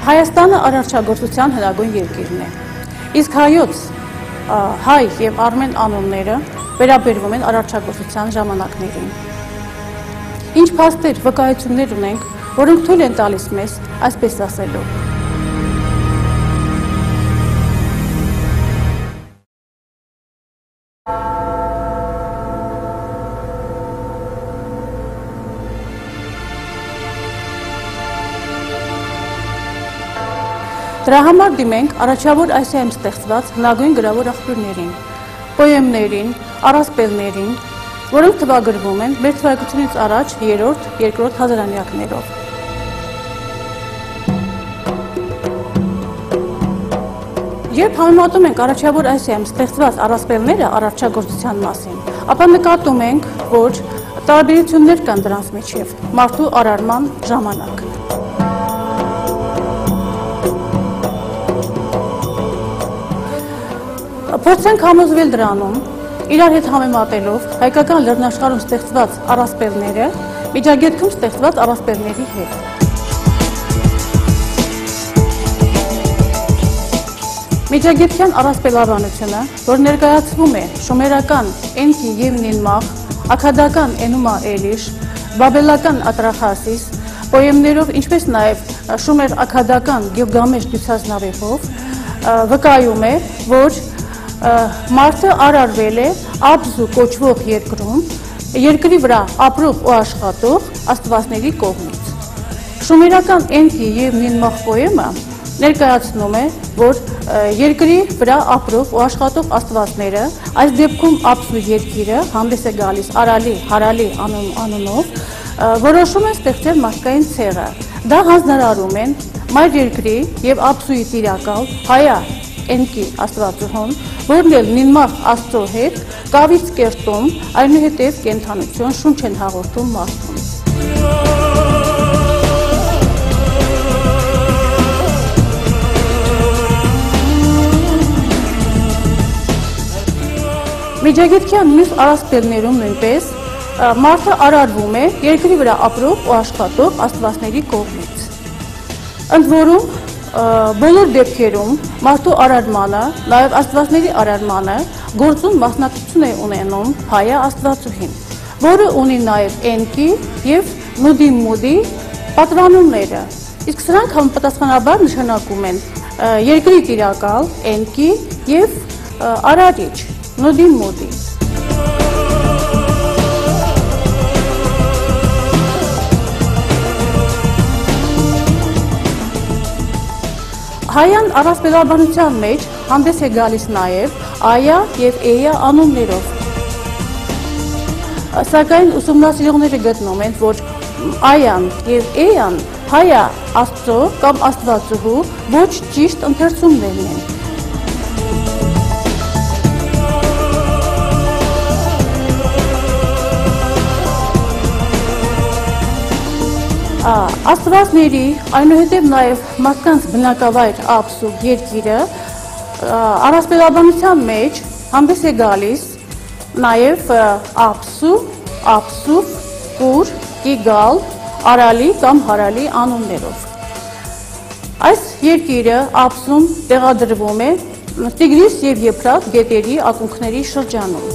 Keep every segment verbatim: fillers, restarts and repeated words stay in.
Հայաստանը արարչագործության հնագույն երկիրն է, իսկ հայոց, հայ և արմեն անունները վերաբերվում են արարչագործության ժամանակներին։ Ինչ փաստեր, վկայություններ ունենք, որոնք թույլ են տալիս մեզ այսպես ասելու։ Դրա համար դիմենք առաջավոր Ասիայում ստեղծված հնագույն գրավոր աղբյուրներին, պոեմներին, առասպելներին, որոնք թվագրվում են մեր թվարկությունից առաջ երրորդ, երկրորդ հազարամյակներով։ Երբ համեմատում ենք առաջավոր Ասիայում ստեղծված առասպելները արարչագործության մասին, ապա նկատում ենք, որ տարբերություններ կան դրանց միջև մարդու արարման ժամանակ։ Փորձենք համոզվել դրանում, իրար հետ համեմատելով հայկական լեռնաշխարհում ստեղծված առասպելները Միջագետքում ստեղծված առասպելների հետ։ Միջագետքյան առասպելաբանությունը, որ ներկայացվում է շումերական Էնքի և Նինմախ, աքադական Էնումա Էլիշ, բաբելական Ատրախասիս, պոեմներով, ինչպես նաև շումեր աքադական Գիլգամեշ դյուցազնավեհով, վկայում է, որ մարդը արարվել է Աբզու կոչվող երկրում, երկրի վրա ապրող ու աշխատող աստվածների կողմից։ Շումերական Էնքի և Նինմախ պոեմը ներկայացնում է, որ երկրի վրա ապրող ու աշխատող աստվածները, այս դեպքում Աբզու երկիրը հանդես է գալիս Արալի, Հարալի անունով, որոշում են ստեղծել մարդկային ցեղը։ Դա հանձնարարում են մայր երկրի և Աբզուի տիրակալ Հայա Էնքի աստվածուհուն, որն էլ Նինմախ աստծո հետ կավից կերտում, այնուհետև կենդանություն շունչ են հաղորդում մարդուն։ Միջագետքյան մյուս առասպելներում նույնպես մարդը արարվում է երկրի վրա ապրող ու աշխատող աստվածների կողմից։ Ընդ որում բոլոր դեպքերում մարդու արարմանը, նաև աստվածների արարմանը գործում մասնակցություն է ունենում Հայա աստվածուհին, որը ունի նաև Էնքի և Նուդի Մուդի պատվանունները, իսկ սրանք համապատասխանաբար նշանակում են երկրի տիրակալ Էնքի և արարիչ Նուդի Մուդի։ Հայան առասպելաբանության մեջ հանդես է գալիս նաև Այա և Էյա անուններով։ Սակայն ուսումնասիրողները գտնում են, որ Այան և Էյան Հայա աստծո կամ աստվածուհու ոչ ճիշտ ընթերցումներն են։ Աստվածների, այնուհետև նաև մարդկանց բնակավայր Աբզու երկիրը առասպելաբանության մեջ հանդես է գալիս նաև Աբզու, Աբզուֆ, Կուր, Կիգալ, Արալի կամ Հարալի անուններով։ Այս երկիրը Աբզում տեղադրվում է Տիգրիս և Եփրատ գետերի ակունքների շրջանում։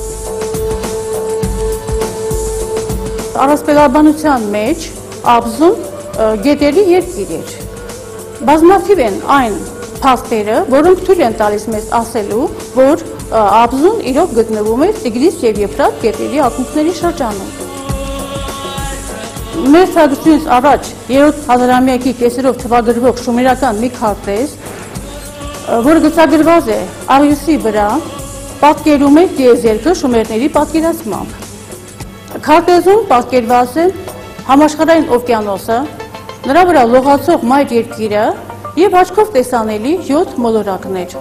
Առասպելաբանության մեջ Աբզում գետերի երկիր էր։ Բազմաթիվ են այն փաստերը, որոնք թույլ են տալիս մեզ ասելու, որ Աբզուն իրոք գտնվում է Տիգրիս և Եփրատ գետերի ակունքների շրջանում։ Մեր թվարկությունից առաջ երրորդ հազարամյակի կեսերով թվագրվող շումերական մի քարտեզ, որը գծագրված է աղյուսի վրա, պատկերում է տիեզերքը շումերների պատկերացմամբ։ Քարտեզում պատկերված է համաշխարհային օվկիանոսը, նրա վրա լողացող մայր երկիրը և աչքով տեսանելի յոթ մոլորակներ։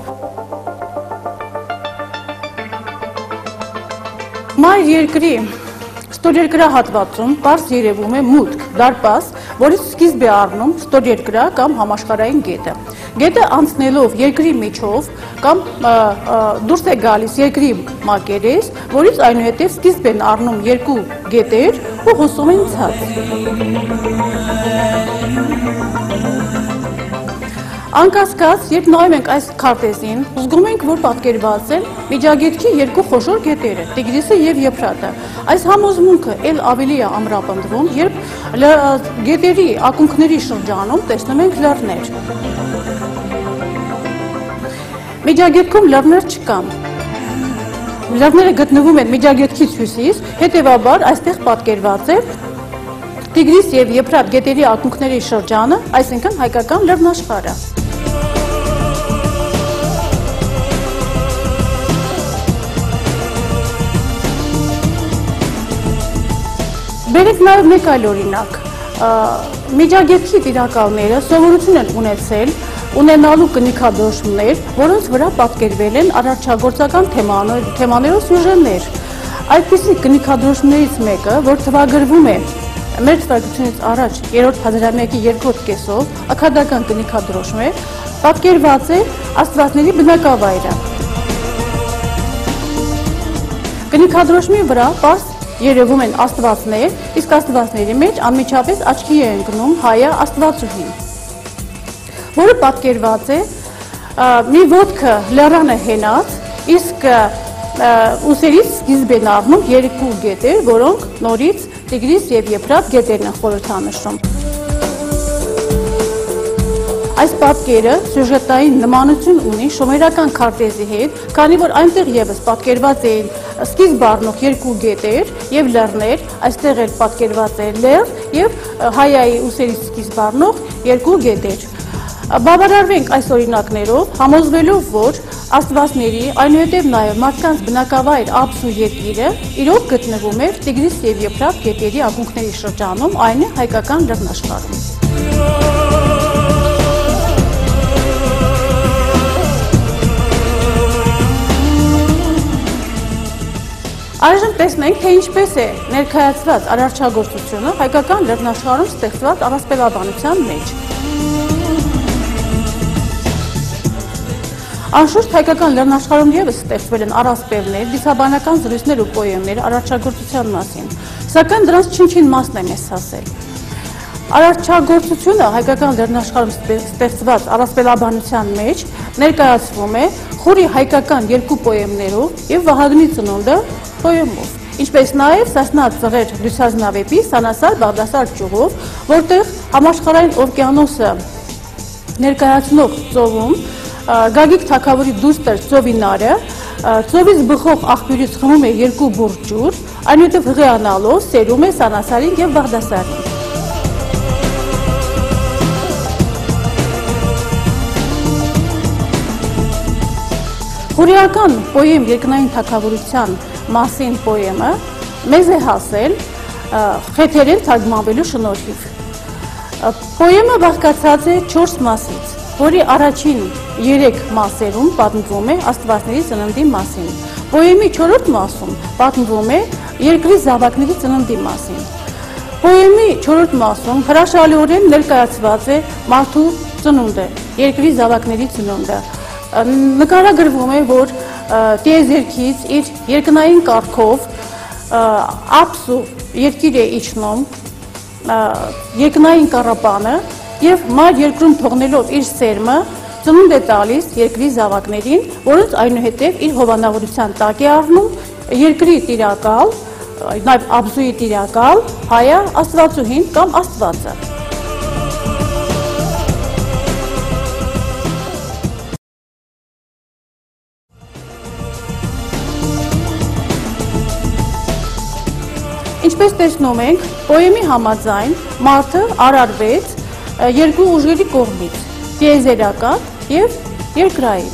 Մայր երկրի ստորերկրահատվածում պարզ երևում է մուտք, դարպաս, որից սկիզբ է առնում ստորերկրա կամ համաշխարհային գետը։ Գետը անցնելով երկրի միջով կամ դուրս է գալիս երկրի մակերես, որից այնուհետև սկիզբ են առնում երկու գետեր ու հոսում են ցած։ Անկասկած, երբ նայում ենք այս քարտեզին, զգում ենք, որ պատկերված են Միջագետքի երկու խոշոր գետերը՝ Տիգրիսը եւ Եփրատը։ Այս համոզմունքը ել ավելի է ամրապնդվում, երբ գետերի ակունքների շրջանում տեսնում ենք լեռներ։ Միջագետքում լեռներ չկան։ Լեռները գտնվում են Միջագետքից հյուսիս, հետևաբար այստեղ պատկերված է Տիգրիս եւ Եփրատ գետերի ակունքների շրջանը, այսինքն հայկական լեռնաշխարհը։ Բերենք նաև մեկ այլ օրինակ, Միջագետքի տիրակալները սովորություն են ունեցել ունենալու կնիքադրոշումներ, որոնց վրա պատկերվել են արարչագործական թեմաներով սյուժեներ։ Այդպիսի կնիքադրոշումներից մեկը, որ թվագրվում է մեր թվարկությունից առաջ երրորդ հազարամյակի երկրորդ կեսով, աքադական կնիքադրոշում է, պատկերված է աստվածների բնակավայրը։ Կնիքադրոշումի վրա պարզ երևում են աստվածներ, իսկ աստվածների մեջ անմիջապես աչքի է ընկնում Հայա Աստվածուհին, որը պատկերված է մի ոտքը լեռանը հենած, իսկ ուսերից սկիզբ են առնում երկու գետեր, որոնք նորից Տիգրիս եւ Եփրատ գետերն են խորհրդանշում։ Այս պատկերը սյուժետային նմանություն ունի շոմերական քարտեզի հետ, քանի որ այնտեղ եւս պատկերված էին սկիզբ առնող երկու գետեր եւ լեռներ, այստեղ էլ պատկերված է լեռ եւ Հայայի ուսերից սկիզբ առնող երկու գետեր։ Բավարարվենք այս օրինակներով, համոզվելով, որ աստվածների, այնուհետև նաեւ մարդկանց բնակավայր Աբսու երկիրը իրոք գտնվում էր Տիգրիս եւ Եփրատ գետերի ակունքների շրջանում, այն է հայկական լեռնաշխարհում։ Այժմ տեսնենք, թե ինչպես է ներկայացված արարչագործությունը հայկական լեռնաշխարհում ստեղծված առասպելաբանության մեջ։ Անշուշտ հայկական լեռնաշխարհում ևս ստեղծվել են առասպելներ, դիցաբանական զրույցներ ու պոեմներ արարչագործության մասին, սակայն դրանց չնչին մասն է մեզ հասել։ Արարչագործությունը հայկական լեռնաշխարհում ստեղծված առասպելաբանության մեջ ներկայացվում է խորի հայկական երկու պոեմներով եւ Վահագնի ծնունդը պոեմով, ինչպես նաև Սասնա ծղեր լուսազնավեպի Սանասար Բաղդասար ճյուղով, որտեղ համաշխարհային օվկիանոսը ներկայացնող ծովում Գագիկ թագավորի դուստր ծովինարը ծովից բխող աղբյուրից խմում է երկու բուռ ջուր, այնուհետև հղիանալով սերում է Սանասարին եւ Բաղդասարին։ Խորիական պոեմ երկնային թագավորության մասին պոեմը մեզ է հասել խեթերեն թարգմանվելու շնորհիվ։ Պոեմը բաղկացած է չորս մասից, որի առաջին երեք մասերում պատմվում է աստվածների ծննդի մասին։ Պոեմի չորրորդ մասում պատմվում է երկրի զավակների ծննդի մասին։ Պոեմի չորրորդ մասում հրաշալիորեն ներկայացված է մարդու ծնունդը, երկրի զավակների ծնունդը։ Նկարագրվում է, որ տիեզերքից իր երկնային կարգով Աբսու երկիր է իջնում երկնային կառապանը եւ մայր երկրում թողնելով իր սերմը ծնունդ է տալիս երկրի զավակներին, որոնց այնուհետև իր հովանավորության տակ է առնում երկրի տիրակալ, նաեւ Աբսուի տիրակալ Հայա Աստվածուհին կամ Աստվածը։ Ինչպես տեսնում ենք, պոեմի համաձայն մարդը արարվեց երկու ուժերի կողմից՝ տիեզերական եւ երկրային։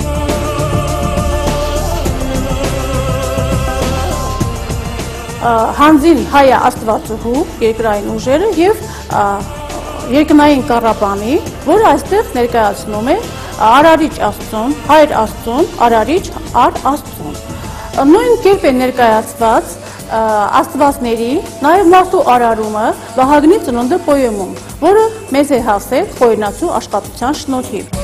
Հանձին Հայա Աստվածուհու երկրային ուժերը եւ երկնային կառապանի, որը այստեղ ներկայացնում է Արարիչ Աստծուն, Հայր Աստծուն, Արարիչ Ար Աստծուն։ Նույն կերպ է ներկայացված աստվածների, նաև մարդու արարումը Վահագնի ծնունդը պոեմում, որը մեզ է հասել խորենացու աշխատության շնորհիվ։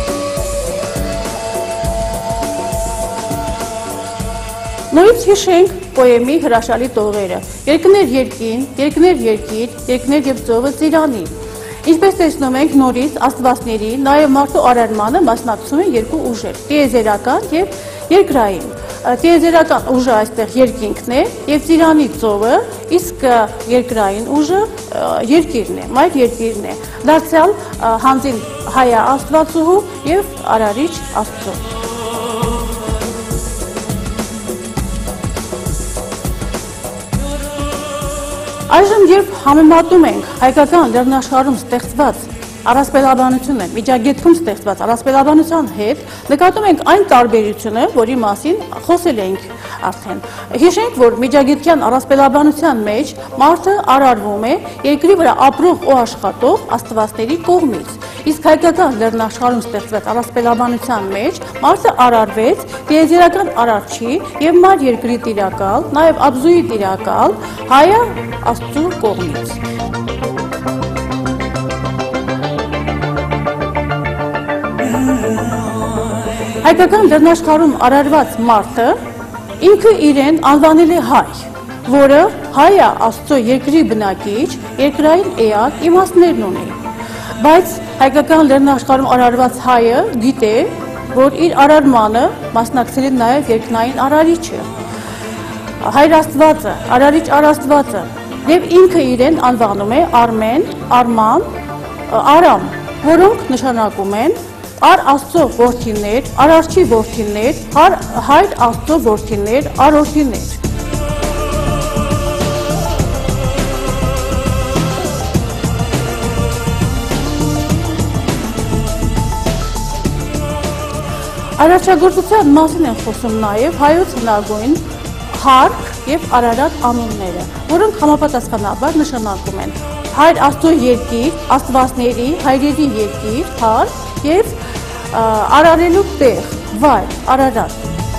Նորից հիշենք պոեմի հրաշալի տողերը՝ երկներ երկին, երկներ երկիր, երկներ եւ ծովը ծիրանի։ Ինչպես տեսնում ենք, նորից աստվածների, նաև մարդու արարմանը մասնակցում են երկու ուժեր՝ տիեզերական եւ երկրային։ Տիեզերական ուժը այստեղ երկինքն է եւ Ծիրանի ծովը, իսկ երկրային ուժը երկիրն է, մայր երկիրն է։ Դարձյալ հանձին Հայա Աստվածուհու եւ Արարիչ Աստծո։ Այժմ երբ համեմատում ենք հայկական լեռնաշխարհում ստեղծված առասպելաբանությունը, Միջագետքում ստեղծված առասպելաբանության հետ, նկատում ենք այն տարբերությունը, որի մասին խոսել ենք արդեն։ Հիշենք, որ Միջագետքյան առասպելաբանության մեջ մարդը արարվում է երկրի վրա ապրող ու աշխատող աստվածների կողմից, իսկ հայկական լեռնաշխարհում ստեղծված առասպելաբանության մեջ մարդը արարվեց տիեզերական արարչի եւ մայր երկրի տիրակալ, նաեւ Աբզուի տիրակալ Հայա Աստծու կողմից։ Հայկական լեռնաշխարհում արարված մարդը ինքը իրեն անվանել է հայ, որը Հայա Աստծո երկրի բնակիչ, երկրային էակ իմաստներն ունի։ Բայց հայկական լեռնաշխարհում արարված հայը գիտե, որ իր արարմանը մասնակցել է նաև երկնային արարիչը, Հայր Աստվածը, Արարիչ Արաստվածը, եւ ինքը իրեն անվանում է Արմեն, Արման, Արամ, որոնք նշանակում են Ար Աստծո որդիներ, Արարչի որդիներ, Հայր Աստծո որդիներ, արորդիներ։ Արարչագործության մասին են խոսում նաև հայոց հնագույն Հարկ եւ Արարատ անունները, որոնք համապատասխանաբար նշանակում են Հայր Աստծո երկիր, աստվածների, հայրերի երկիր, Հարկ եւ արարելու տեղ, վայր, Արարատ։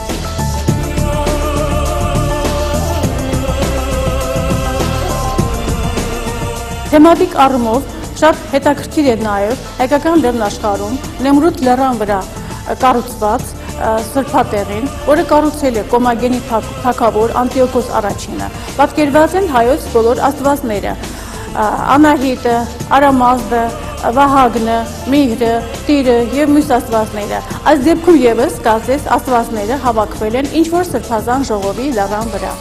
Թեմատիկ առումով շատ հետաքրքիր է նաև հայկական լեռնաշխարհում Նեմրութ լեռան վրա կառուցված սրբատեղին, որը կառուցել է Կոմագենի թագավոր Անտիոքոս առաջինը։ Պատկերված են հայոց բոլոր աստվածները՝ Անահիտը, Արամազդը, Վահագնը, Միհրը, Տիրը եւ մյուս աստվածները։ Այս դեպքում եւս կարծես աստվածները հավաքվել են ինչ-որ սրբազան ժողովի լեռան վրա։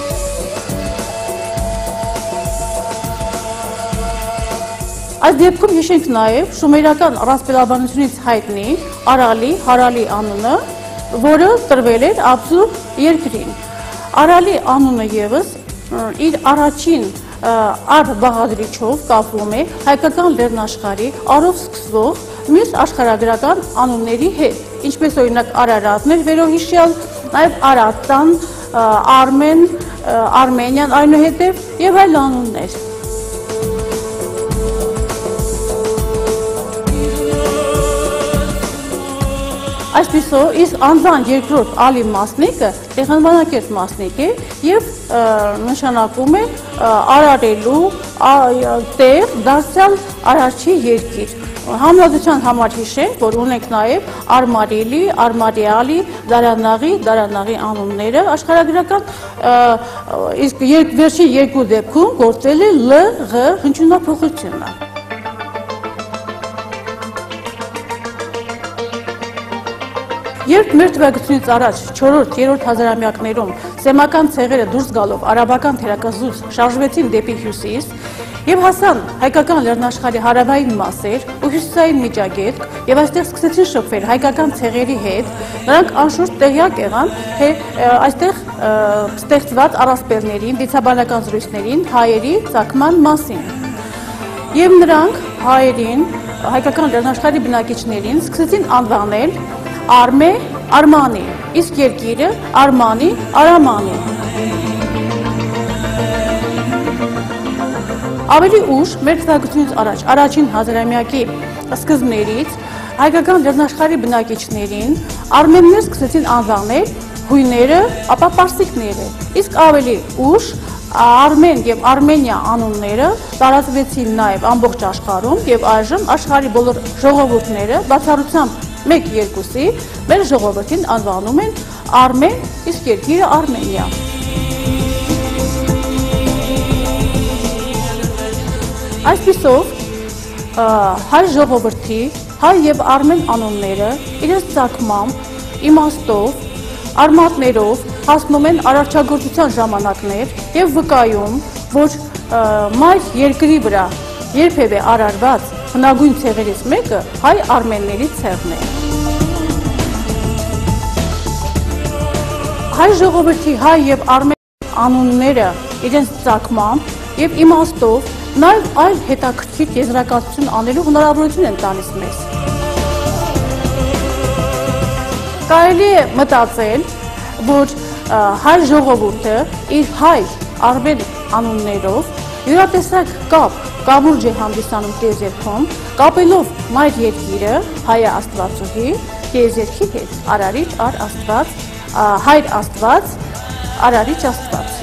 Այս դեպքում հիշենք նաև շումերական առասպելաբանությունից հայտնի Արալի, Հարալի անունը, որը տրվել էր Աբզու երկրին։ Արալի անունը եւս իր առաջին ար բաղադրիչով կապվում է հայկական լեռնաշխարհի արով սկսվող մյուս աշխարհագրական անունների հետ, ինչպես օրինակ Արարատն էր վերոհիշյալ, նաև Արատան, Արմեն, Արմենիան, այնուհետև եւ այլ անուններ։ Այսպիսով, իսկ անձան երկրորդ ալի մասնիկը Տեղանվանակերտ մասնիկ է և նշանակում է արարելու տեղ դարձյալ արարչի երկիր։ Համեմատության համար հիշենք, որ ունենք նաև Արմարիլի, Արմարիալի, Դարանաղի, Դարանաղի անունները աշխարհագրական, իսկ վերջին երկու դեպքում գործել է Լ Ղ հնչյունափոխությունը։ Երբ մեր թվակությունից առաջ չորրորդ երրորդ հազարամյակներում սեմական ցեղերը դուրս գալով արաբական թերակղզուց շարժվեցին դեպի հյուսիս եւ հասան հայկական լեռնաշխարհի հարավային մասեր ու հյուսիսային Միջագետք եւ այստեղ սկսեցին շփվել հայկական ցեղերի հետ, նրանք անշուշտ տեղյակ եղան, թե այստեղ ստեղծված առասպելներին, դիցաբանական զրույցներին հայերի ծագման մասին։ Եվ նրանք հայերին, հայկական լեռնաշխարհի բնակիչներին սկսեցին անվանել Արմե, Արմանի, իսկ երկիրը Արմանի, Արամանի։ Ավելի ուշ մեր թվակությունից առաջ, առաջին հազարամյակի սկզբներից հայկական լեռնաշխարհի բնակիչներին արմեններ սկսեցին անվանել հույները, ապա պարսիկները, իսկ ավելի ուշ Արմեն եւ Արմենիա անունները տարածվեցին նաեւ ամբողջ աշխարհում եւ այժմ աշխարհի բոլոր ժողովուրդները բացառությամբ մեկ երկուսի մեր ժողովրդին անվանում են Արմեն, իսկ երկիրը Արմենիա։ Այսպիսով հայ ժողովրդի, հայ եւ արմեն անունները իրենց ցակմամբ, իմաստով, արմատներով հասնում են արարչագործության ժամանակներ եւ վկայում, որ մայր երկրի վրա երբևէ արարված հնագույն ցեղերից մեկը հայ արմենների ցեղն է։ Հայ ժողովրդի հայ եւ արմեն անունները իրենց ցակմամբ եւ իմաստով նաեւ այլ հետաքրքիր եզրակացություն անելու հնարավորություն են տալիս մեզ։ Կարելի է մտածել, որ հայ ժողովուրդը իր հայ արմեն անուններով յուրատեսակ կապ կամուրջ է հանդիսանում տիեզերքում, կապելով մայր երկիրը, հայ աստվածուհի, տիեզերքի հետ, արարիչ առ աստված, հայր աստված, արարիչ աստված։